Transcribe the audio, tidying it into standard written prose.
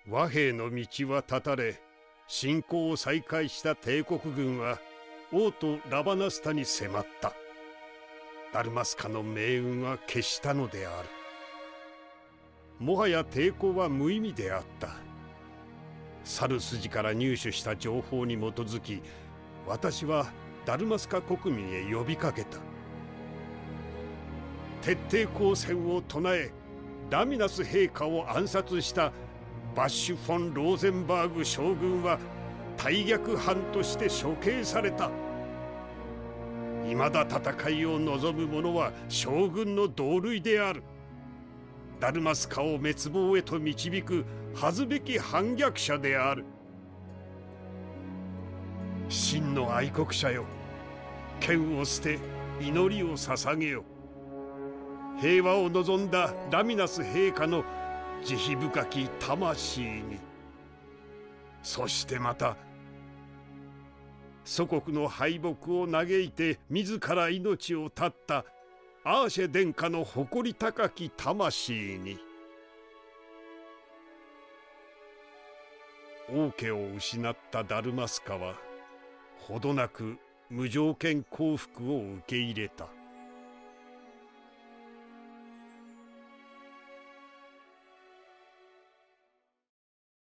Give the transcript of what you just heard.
和平の道は断たれ、侵攻を再開した帝国軍は王都ラバナスタに迫った。ダルマスカの命運は決したのである。もはや抵抗は無意味であった。去る筋から入手した情報に基づき、私はダルマスカ国民へ呼びかけた。徹底抗戦を唱え、ラミナス陛下を暗殺したバッシュ・フォン・ローゼンバーグ将軍は大逆犯として処刑された。未だ戦いを望む者は将軍の同類である。ダルマスカを滅亡へと導く恥ずべき反逆者である。真の愛国者よ、剣を捨て祈りを捧げよ。平和を望んだラミナス陛下の慈悲深き魂に。そしてまた祖国の敗北を嘆いて自ら命を絶ったアーシェ殿下の誇り高き魂に。王家を失ったダルマスカはほどなく無条件降伏を受け入れた。